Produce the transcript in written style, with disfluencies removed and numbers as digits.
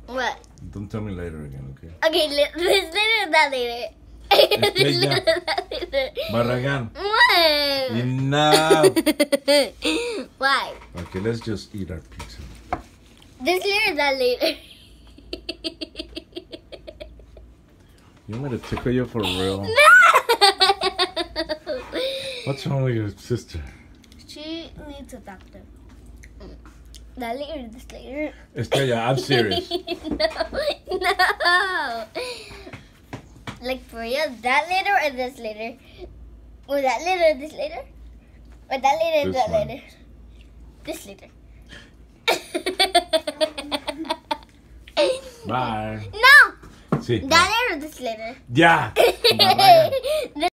What? Don't tell me later again, okay? Okay, this later, that later. This Estrella. later, that later. Barragán. What? Enough. Why? Okay, let's just eat our pizza. This later, that later. You want me to tickle you for real? What's wrong with your sister? She needs a doctor. That later, this later. Estrella, I'm serious. No. Like for real, that later or this later? Or that later or this later? Or that later or This that one. later? This later. Bye. No! Sí. That later or this later? Ya. Barragán.